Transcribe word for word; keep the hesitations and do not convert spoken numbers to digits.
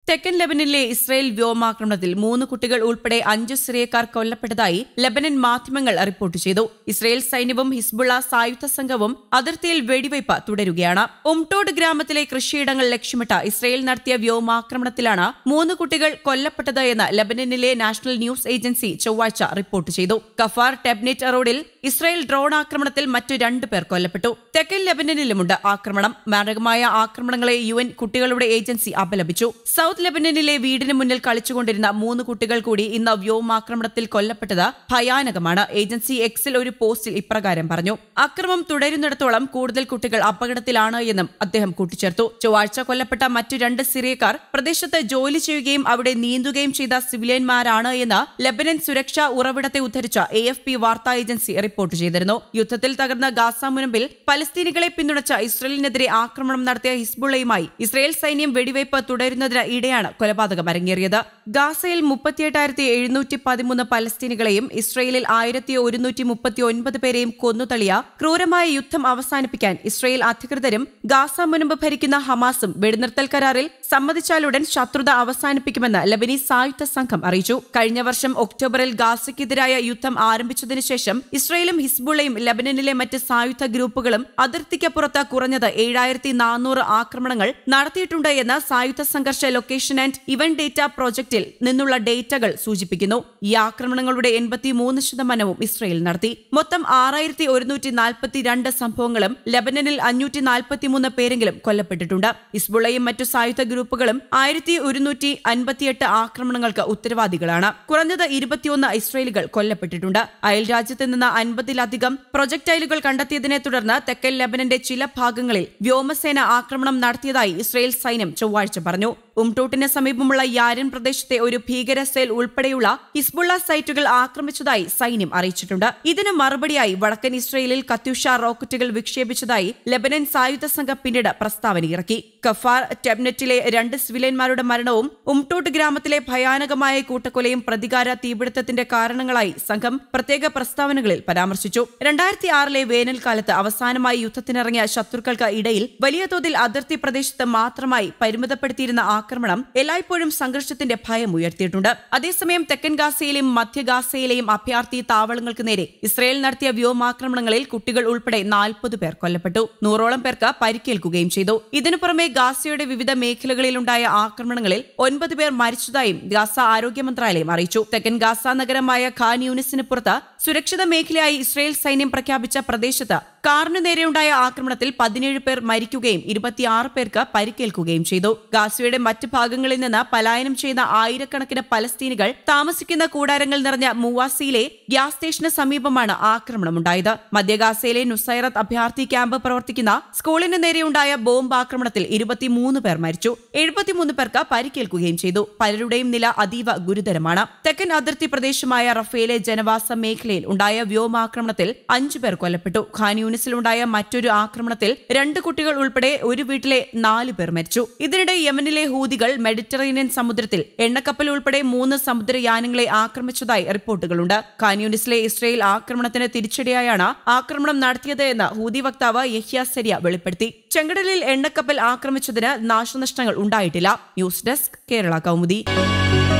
തെക്കൻ ലെബനനിലെ ഇസ്രായേൽ വ്യോമാക്രമണത്തിൽ മൂന്ന് കുട്ടികൾ ഉൾപ്പെടെ അഞ്ച് സിറിയക്കാർ കൊല്ലപ്പെട്ടതായി ലെബനൻ മാധ്യമങ്ങൾ റിപ്പോർട്ട് ചെയ്തു. ഇസ്രായേൽ സൈന്യവും ഹിസ്ബുള്ള സായുധ സംഘവും അതിർത്തിയിൽ വെടിവയ്പ് തുടരുകയാണ്. ഉംടോഡ് ഗ്രാമത്തിലെ കൃഷിയിടങ്ങൾ ലക്ഷ്യമിട്ട് ഇസ്രായേൽ നടത്തിയ വ്യോമാക്രമണത്തിലാണ് മൂന്ന് കുട്ടികൾ കൊല്ലപ്പെട്ടത് എന്ന് ലെബനനിലെ നാഷണൽ ന്യൂസ് ഏജൻസി ചൊവ്വാഴ്ച റിപ്പോർട്ട് ചെയ്തു. കഫാർ ടെബ്നെറ്റ് റോഡിൽ ഇസ്രായേൽ ഡ്രോൺ ആക്രമണത്തിൽ മറ്റു രണ്ടു പേർ കൊല്ലപ്പെട്ടു. തെക്കൻ ലെബനനിലുമുണ്ട് ആക്രമണം. മാരകമായ ആക്രമണങ്ങളെ യു എൻ കുട്ടികളുടെ ഏജൻസി അപലപിച്ചു. സൌത്ത് ലെബനനിലെ വീടിന് മുന്നിൽ കളിച്ചുകൊണ്ടിരുന്ന മൂന്ന് കുട്ടികൾ കൂടി ഇന്ന് വ്യോമാക്രമണത്തിൽ കൊല്ലപ്പെട്ടത് ഭയാനകമാണ്. ഏജൻസി എക്സിൽ ഒരു പോസ്റ്റിൽ ഇപ്രകാരം പറഞ്ഞു. അക്രമം തുടരുന്നിടത്തോളം കൂടുതൽ കുട്ടികൾ അപകടത്തിലാണ് എന്നും അദ്ദേഹം കൂട്ടിച്ചേർത്തു. ചൊവ്വാഴ്ച കൊല്ലപ്പെട്ട മറ്റു രണ്ട് സിറിയക്കാർ പ്രദേശത്ത് ജോലി ചെയ്യുകയും അവിടെ നീന്തുകയും ചെയ്ത സിവിലിയന്മാരാണ് എന്ന് ലെബനൻ സുരക്ഷാ ഉറവിടത്തെ ഉദ്ധരിച്ച എ എഫ് പി വാർത്താ ഏജൻസി റിപ്പോർട്ട് ചെയ്തിരുന്നു. യുദ്ധത്തിൽ തകർന്ന ഗാസ മുനമ്പിൽ പലസ്തീനികളെ പിന്തുണച്ച ഇസ്രായേലിനെതിരെ ആക്രമണം നടത്തിയ ഹിസ്ബുള്ളയുമായി ഇസ്രായേൽ സൈന്യം വെടിവയ്പ് തുടരുന്നതിന് ഇടെയാണ് കൊലപാതകം അരങ്ങേറിയത്. ഗാസയിൽ മുപ്പത്തിയെട്ടായിരത്തി എഴുന്നൂറ്റി പതിമൂന്ന് പലസ്തീനികളെയും ഇസ്രായേലിൽ ആയിരത്തി ഒരുന്നൂറ്റി മുപ്പത്തി ഒൻപത് പേരെയും കൊന്നുതള്ളിയ ക്രൂരമായ യുദ്ധം അവസാനിപ്പിക്കാൻ ഇസ്രായേൽ അധികൃതരും ഗാസ മുനമ്പ് ഭരിക്കുന്ന ഹമാസും വെടിനിർത്തൽ കരാറിൽ സമ്മതിച്ചാലുടൻ ശത്രുത അവസാനിപ്പിക്കുമെന്ന് ലെബനീസ് സായുധ സംഘം അറിയിച്ചു. കഴിഞ്ഞ വർഷം ഒക്ടോബറിൽ ഗാസയ്ക്കെതിരായ യുദ്ധം ആരംഭിച്ചതിനു ശേഷം ഇസ്രായേലും ഹിസ്ബുള്ളയും ലെബനനിലെ മറ്റ് സായുധ ഗ്രൂപ്പുകളും അതിർത്തിക്കപ്പുറത്ത് കുറഞ്ഞത് ഏഴായിരത്തി നാനൂറ് ആക്രമണങ്ങൾ നടത്തിയിട്ടുണ്ട് എന്ന് സായുധ സംഘർഷ ലൊക്കേഷൻ ആൻഡ് ഇവന്റ് ഡേറ്റ പ്രോജക്റ്റിൽ നിന്നുള്ള ഡേറ്റകൾ സൂചിപ്പിക്കുന്നു. ഈ ആക്രമണങ്ങളുടെ എൺപത്തിമൂന്ന് ശതമാനവും ഇസ്രായേൽ നടത്തി. മൊത്തം ആറായിരത്തി ഒരുന്നൂറ്റി നാൽപ്പത്തിരണ്ട് സംഭവങ്ങളും ലെബനനിൽ അഞ്ഞൂറ്റി നാൽപ്പത്തിമൂന്ന് പേരെങ്കിലും കൊല്ലപ്പെട്ടിട്ടുണ്ട്. ഹിസ്ബുള്ളയും മറ്റു സായുധ ഗ്രൂപ്പുകളും ആയിരത്തി ഒരുന്നൂറ്റി അൻപത്തിയെട്ട് ആക്രമണങ്ങൾക്ക് ഉത്തരവാദികളാണ്. കുറഞ്ഞത് ഇരുപത്തിയൊന്ന് ഇസ്രായേലികൾ കൊല്ലപ്പെട്ടിട്ടുണ്ട്. അയൽ രാജ്യത്ത് നിന്ന് അൻപതിലധികം പ്രൊജക്ടൈലുകൾ കണ്ടെത്തിയതിനെ തുടർന്ന് തെക്കൻ ലെബനന്റെ ചില ഭാഗങ്ങളിൽ വ്യോമസേന ആക്രമണം നടത്തിയതായി ഇസ്രായേൽ സൈന്യം ചൊവ്വാഴ്ച പറഞ്ഞു. ഉംടോട്ടിന് സമീപമുള്ള യാരൻ പ്രദേശത്തെ ഒരു ഭീകര സെൽ ഉൾപ്പെടെയുള്ള ഹിസ്ബുള്ള സൈറ്റുകൾ ആക്രമിച്ചതായി സൈന്യം അറിയിച്ചിട്ടുണ്ട്. ഇതിന് മറുപടിയായി വടക്കൻ ഇസ്രായേലിൽ കത്യൂഷ റോക്കറ്റുകൾ വിക്ഷേപിച്ചതായി ലെബനൻ സായുധ സംഘം പിന്നീട് പ്രസ്താവന ഇറക്കി. കഫാർ ടെബ്നെറ്റിലെ രണ്ട് സിവിലിയന്മാരുടെ മരണവും ഉംടോട്ട് ഗ്രാമത്തിലെ ഭയാനകമായ കൂട്ടക്കൊലയും പ്രതികാര തീപിടുത്തത്തിന്റെ കാരണങ്ങളായി സംഘം പ്രത്യേക പ്രസ്താവനകളിൽ പരാമർശിച്ചു. രണ്ടായിരത്തി ആറിലെ വേനൽക്കാലത്ത് അവസാനമായി യുദ്ധത്തിനിറങ്ങിയ ശത്രുക്കൾക്ക് ഇടയിൽ വലിയ തോതിൽ അതിർത്തി പ്രദേശത്ത് മാത്രമായി പരിമിതപ്പെടുത്തിയിരുന്ന ആക്രമണം എല്ലായ്പ്പോഴും സംഘർഷത്തിന്റെ ഭയം ഉയർത്തിയിട്ടുണ്ട്. അതേസമയം തെക്കൻ ഗാസയിലെയും മധ്യ ഗാസയിലെയും അഭയാർത്ഥി താവളങ്ങൾക്ക് നേരെ ഇസ്രായേൽ നടത്തിയ വ്യോമാക്രമണങ്ങളിൽ കുട്ടികൾ ഉൾപ്പെടെ നാൽപ്പത് പേർ കൊല്ലപ്പെട്ടു. നൂറോളം പേർക്ക് പരിക്കേൽക്കുകയും ചെയ്തു. ഇതിനു പുറമെ ഗാസയുടെ വിവിധ മേഖലകളിലുണ്ടായ ആക്രമണങ്ങളിൽ ഒൻപത് പേർ മരിച്ചതായും ഗാസ ആരോഗ്യ മന്ത്രാലയം അറിയിച്ചു. തെക്കൻ ഗാസ നഗരമായ ഖാൻ യൂനിസിന് പുറത്ത് സുരക്ഷിത മേഖലയായി ഇസ്രായേൽ സൈന്യം പ്രഖ്യാപിച്ച പ്രദേശത്ത് കാറിനു നേരെയുണ്ടായ ആക്രമണത്തിൽ പതിനേഴ് പേർ മരിക്കുകയും ഇരുപത്തിയാറ് പേർക്ക് പരിക്കേൽക്കുകയും ചെയ്തു. ഗാസയുടെ മറ്റ് ഭാഗങ്ങളിൽ നിന്ന് പലായനം ചെയ്യുന്ന ആയിരക്കണക്കിന് പലസ്തീനികൾ താമസിക്കുന്ന കൂടാരങ്ങൾ നിറഞ്ഞ മുവാസിയിലെ ഗ്യാസ് സ്റ്റേഷന് സമീപമാണ് ആക്രമണമുണ്ടായത്. മധ്യ ഗാസയിലെ നുസൈറത്ത് അഭയാർത്ഥി ക്യാമ്പ് പ്രവർത്തിക്കുന്ന സ്കൂളിന് നേരെയുണ്ടായ ബോംബ് ആക്രമണത്തിൽ ഇരുപത്തിമൂന്ന് പേർ മരിച്ചു. എഴുപത്തിമൂന്ന് പേർക്ക് പരിക്കേൽക്കുകയും ചെയ്തു. പലരുടെയും നില അതീവ ഗുരുതരമാണ്. തെക്കൻ അതിർത്തി പ്രദേശമായ റഫേലെ ജനവാസ മേഖലയിൽ ഉണ്ടായ വ്യോമാക്രമണത്തിൽ അഞ്ചു പേർ കൊല്ലപ്പെട്ടു. ഖാൻ യൂനിസിലുണ്ടായ മറ്റൊരു ആക്രമണത്തിൽ രണ്ട് കുട്ടികൾ ഉൾപ്പെടെ ഒരു വീട്ടിലെ നാല് പേർ മരിച്ചു. ഇതിനിടെ യമനിലെ ഹൂതികൾ മെഡിറ്ററേനിയൻ സമുദ്രത്തിൽ എണ്ണക്കപ്പൽ ഉൾപ്പെടെ മൂന്ന് സമുദ്രയാനങ്ങളെ ആക്രമിച്ചതായി റിപ്പോർട്ടുകളുണ്ട്. ഖാൻ യൂനിസിലെ ഇസ്രായേൽ ആക്രമണത്തിന് തിരിച്ചടിയായാണ് ആക്രമണം നടത്തിയത് എന്ന് ഹൂതി വക്താവ് യഹ്യ സരിയ വെളിപ്പെടുത്തി. ചെങ്കടലിൽ എണ്ണക്കപ്പൽ ആക്രമിച്ചതിന് നാശനഷ്ടങ്ങൾ ഉണ്ടായിട്ടില്ല. News desk Kerala Kaumudi.